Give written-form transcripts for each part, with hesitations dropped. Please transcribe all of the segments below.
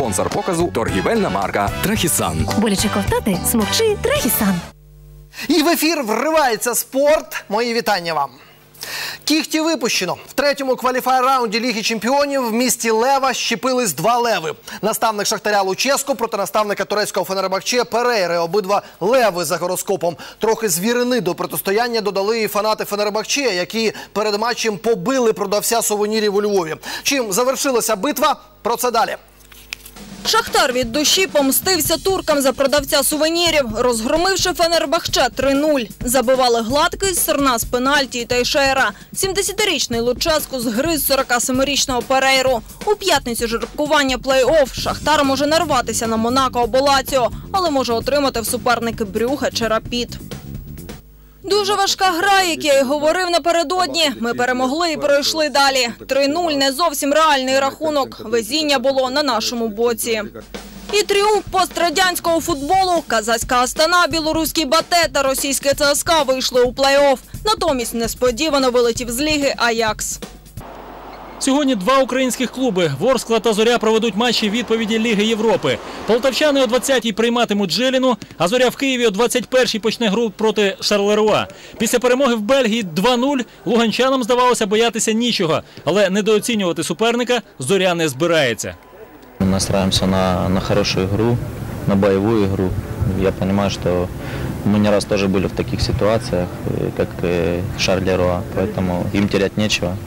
Спонсор показу – торгівельна марка «Трахісан». Боляче ковтати? Смокчи «Трахісан». І в ефір вривається спорт. Мої вітання вам. Кіхті випущено. В третьому кваліфай-раунді Ліги чемпіонів в місті Лева щепились два леви. Наставник Шахтаря Луческо проти наставника турецького Фенербахче Перейри. Обидва леви за гороскопом. Трохи звірини до протистояння додали і фанати Фенербахче, які перед матчем побили продавця сувенірів у Львові. Чим завершилася битва? Про це далі. Шахтар від душі помстився туркам за продавця сувенірів, розгромивши Фенербахче 3-0. Забивали Гладкий, Серна з пенальті і Тейшера. 70-річний Луческо згриз 47-річного Перейру. У п'ятницю жеребкування плей-офф. Шахтар може нарватися на Монако або Лаціо, але може отримати в суперники Брюгге чи Рапід. Дуже важка гра, як я й говорив напередодні. Ми перемогли і пройшли далі. 3-0 – не зовсім реальний рахунок. Везіння було на нашому боці. І тріумф пострадянського футболу. Казацька Астана, білоруський Батэ та російське ЦСКА вийшли у плей-офф. Натомість несподівано вилетів з ліги Аякс. Сьогодні два українських клуби – Ворскла та Зоря проведуть матчі відповіді Ліги Європи. Полтавчани о 20-й прийматимуть Жиліну, а Зоря в Києві о 21-й почне гру проти Шарлеруа. Після перемоги в Бельгії 2-0 луганчанам здавалося боятися нічого, але недооцінювати суперника Зоря не збирається. Мы настраиваемся на хорошую игру, на боевую игру. Я понимаю, что мы не раз тоже были в таких ситуациях, как Шарлеруа, поэтому им терять нечего.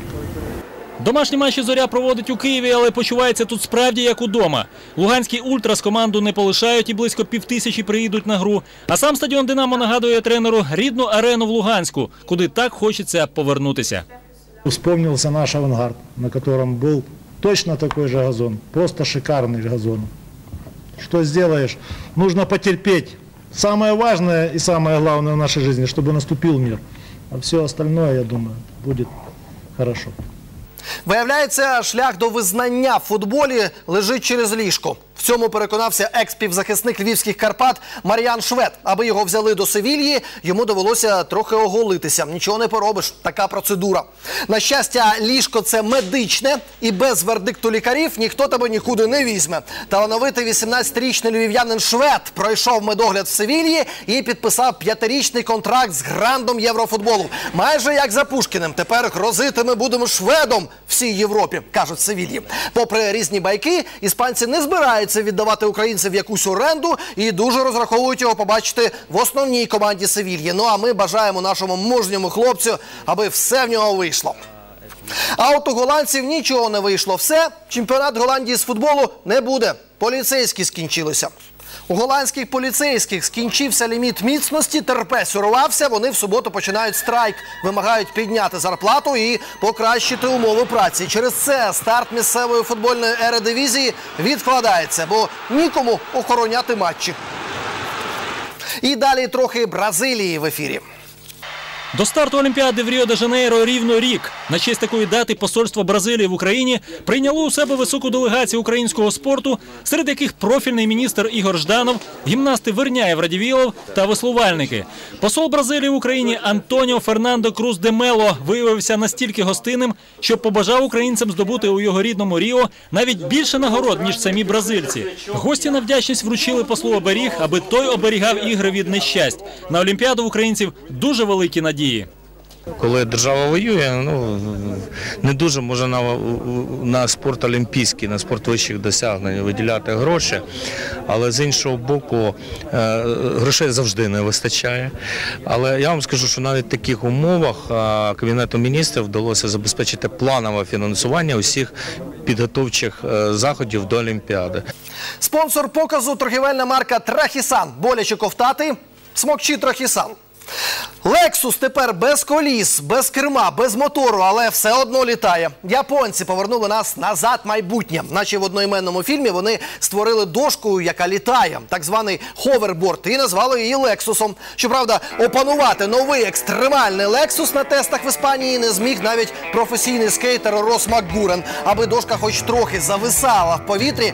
Домашні матчі Зоря проводить у Києві, але почувається тут справді як удома. Луганські ультрас команду не полишають і близько 5000 приїдуть на гру. А сам стадіон «Динамо» нагадує тренеру рідну арену в Луганську, куди так хочеться повернутися. Вспомнился наш «Авангард», на котором был точно такой же газон, просто шикарный газон. Что сделаешь? Нужно потерпеть. Самое важное и самое главное в нашей жизни, чтобы наступил мир. А все остальное, я думаю, будет хорошо. Виявляється, шлях до визнання в футболі лежить через ліжко. В цьому переконався екс-півзахисник львівських Карпат Мар'ян Швед. Аби його взяли до Севільї, йому довелося трохи оголитися. Нічого не поробиш, така процедура. На щастя, ліжко – це медичне, і без вердикту лікарів ніхто тебе нікуди не візьме. Талановитий 18-річний львів'янин Швед пройшов медогляд в Севільї і підписав 5-річний контракт з грандом єврофутболу. Майже як за Пушкіним. Тепер грозити ми будемо Шведом всій Європі, кажуть в Севільї. Попри різні байки, іспанці не збираються віддавати українців якусь оренду і дуже розраховують його побачити в основній команді Севільї. Ну а ми бажаємо нашому мужньому хлопцю, аби все в нього вийшло. А от у голландців нічого не вийшло. Все, чемпіонат Голландії з футболу не буде. Поліцейські скінчилися. У голландських поліцейських скінчився ліміт міцності, терпець урвався, вони в суботу починають страйк, вимагають підняти зарплату і покращити умови праці. Через це старт місцевої футбольної ередивізії відкладається, бо нікому охороняти матчі. І далі трохи Бразилії в ефірі. До старту Олімпіади в Ріо-де-Жанейро рівно рік. На честь такої дати посольство Бразилії в Україні прийняло у себе високу делегацію українського спорту, серед яких профільний міністр Ігор Жданов, гімнасти Верняєв Радівілов та веслувальники. Посол Бразилії в Україні Антоніо Фернандо Круз де Мело виявився настільки гостинним, що побажав українцям здобути у його рідному Ріо навіть більше нагород, ніж самі бразильці. Гості на вдячність вручили послу оберіг, аби той оберігав ігри від нещасть. На Олімпіаду в українців дуже великі надії. Коли держава воює, не дуже може на спорт олімпійський, на спорт вищих досягнень виділяти гроші, але з іншого боку грошей завжди не вистачає. Але я вам скажу, що навіть в таких умовах Кабінету міністрів вдалося забезпечити планове фінансування усіх підготовчих заходів до Олімпіади. Спонсор показу – торгівельна марка «Трахісан». Боляче ковтати – смокчи «Трахісан». Лексус тепер без коліс, без керма, без мотору, але все одно літає. Японці повернули нас назад майбутнє. Наче в одноіменному фільмі вони створили дошку, яка літає, так званий ховерборд, і назвали її Лексусом. Щоправда, опанувати новий екстремальний Лексус на тестах в Іспанії не зміг навіть професійний скейтер Рос Макгурен. Аби дошка хоч трохи зависала в повітрі,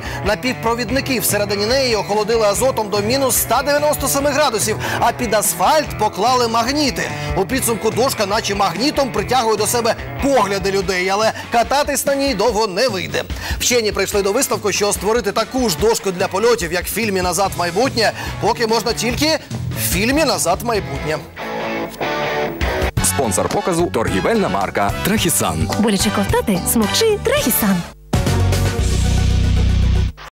напівпровідники всередині неї охолодили азотом до мінус 197 градусів, а під асфальт поклали поклали магніти. У підсумку дошка наче магнітом притягує до себе погляди людей, але кататись на ній довго не вийде. Вчені прийшли до висновку, що створити таку ж дошку для польотів, як в фільмі «Назад в майбутнє», поки можна тільки в фільмі «Назад в майбутнє». Спонсор показу – торгівельна марка Трахісан. Боляче ковтати? Смокчи Трахісан.